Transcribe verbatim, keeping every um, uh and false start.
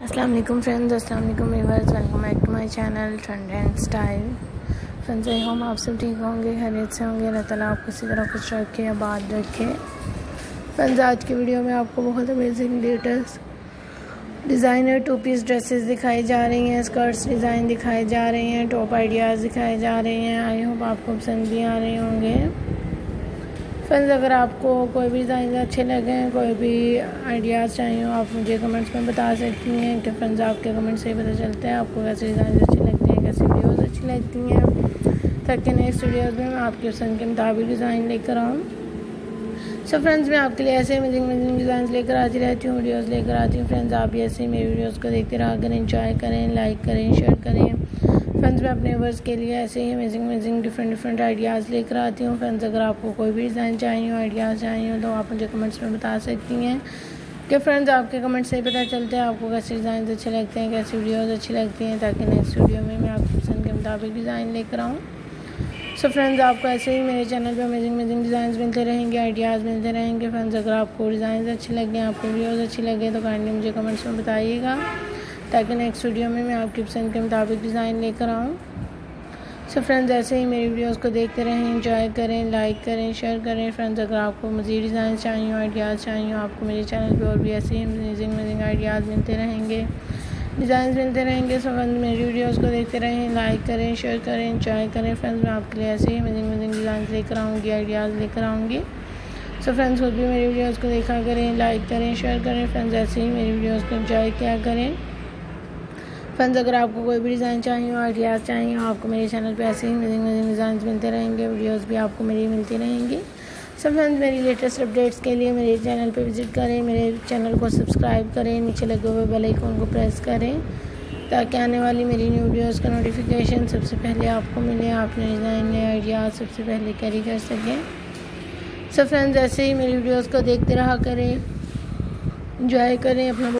अस्सलाम वालेकुम फ्रेंड्स, अस्सलाम वालेकुम viewers, welcome back to my channel Trend and Style. Friends, I hope आप सब ठीक होंगे, खैरियत से होंगे। अल्लाह ताला आपको इसी तरह खुश रखे, आबाद रखे। फ्रेंड्स, आज की वीडियो में आपको बहुत amazing latest designer two piece dresses दिखाई जा रही हैं, स्कर्ट्स डिज़ाइन दिखाए जा रहे हैं, टॉप आइडियाज़ दिखाए जा रहे हैं। आई होप आपको पसंद भी आ रहे होंगे। फ्रेंड्स, अगर आपको कोई भी डिज़ाइन अच्छे लगें, कोई भी आइडियाज़ चाहिए हो, आप मुझे कमेंट्स में बता सकती हैं कि फ्रेंड्स आपके कमेंट से ही पता चलता है आपको कैसे डिज़ाइन अच्छे लगते हैं, कैसे वीडियोज़ अच्छी लगती हैं, ताकि नेक्स्ट वीडियोज़ में मैं आपकी पसंद के मुताबिक डिज़ाइन लेकर आऊँ। सो फ्रेंड्स, मैं आपके लिए ऐसे अमेजिंग अमेजिंग डिज़ाइन लेकर आती रहती हूँ, वीडियोज़ लेकर आती हूँ। फ्रेंड्स, आप भी ऐसे मेरी वीडियोज़ को देखते रहा करें, इंजॉय करें, लाइक करें, शेयर करें। फ्रेंड्स, मैं अपने व्यूअर्स के लिए ऐसे ही amazing amazing different different ideas लेकर आती हूँ। फ्रेंड्स, अगर आपको कोई भी डिज़ाइन चाहिए हो, आइडियाज़ चाहिए हो, तो आप मुझे कमेंट्स में बता सकती हैं कि फ्रेंड्स आपके कमेंट्स से ही पता चलता है आपको कैसे डिज़ाइन अच्छे लगते हैं, कैसी वीडियोज़ अच्छी लगती हैं, ताकि नेक्स्ट वीडियो में मैं आपकी पसंद के मुताबिक डिज़ाइन लेकर आऊँ। सो फ्रेंड्स, आपको ऐसे ही मेरे चैनल पे अमेजिंग अमेजिंग डिज़ाइन मिलते रहेंगे, आइडियाज़ मिलते रहेंगे। फ्रेंड्स, अगर आपको डिज़ाइन अच्छे लगे, आपको वीडियोज़ अच्छी लगे, तो काइंडली मुझे कमेंट्स में बताइएगा, ताकि नेक्स्ट वीडियो में मैं आपकी पसंद के मुताबिक डिज़ाइन लेकर आऊँ। सो फ्रेंड्स, ऐसे ही मेरी वीडियोज़ को देखते रहें, इंजॉय करें, लाइक करें, शेयर करें। फ्रेंड्स, अगर आपको मज़ीद डिज़ाइन चाहिए, आइडियाज़ चाहिए, आपको मेरे चैनल पे और भी ऐसे ही अमेजिंग अमेजिंग आइडियाज़ मिलते रहेंगे, डिज़ाइन मिलते रहेंगे। सो फ्रेंड्स, मेरी वीडियोज़ को देखते रहें, लाइक करें, शेयर करें, इंजॉय करें। फ्रेंड्स, मैं आपके लिए ऐसे ही अमेजिंग अमेजिंग डिज़ाइन लेकर आऊँगी, आइडियाज़ लेकर आऊँगी। सो फ्रेंड्स, खुद भी मेरी वीडियोज़ को देखा करें, लाइक करें, शेयर करें। फ्रेंड्स, ऐसे ही मेरी वीडियोज़ को इंजॉय किया करें। फ्रेंड्स, अगर आपको कोई भी डिज़ाइन चाहिए हो, आइडियाज़ चाहिए हो, आपको मेरे चैनल पे ऐसे ही अमेजिंग अमेजिंग डिज़ाइन मिलते रहेंगे, वीडियोस भी आपको मेरी मिलती रहेंगी। सब फ्रेंड्स, मेरी लेटेस्ट अपडेट्स के लिए मेरे चैनल पे विजिट करें, मेरे चैनल को सब्सक्राइब करें, नीचे लगे हुए बेल आइकन को प्रेस करें, ताकि आने वाली मेरी न्यू वीडियोज़ का नोटिफिकेशन सबसे पहले आपको मिले, आप नए डिज़ाइन नए आइडियाज़ सबसे पहले कैरी कर सकें। सब फ्रेंड्स, ऐसे ही मेरी वीडियोज़ को देखते रहा करें, इंजॉय करें, अपना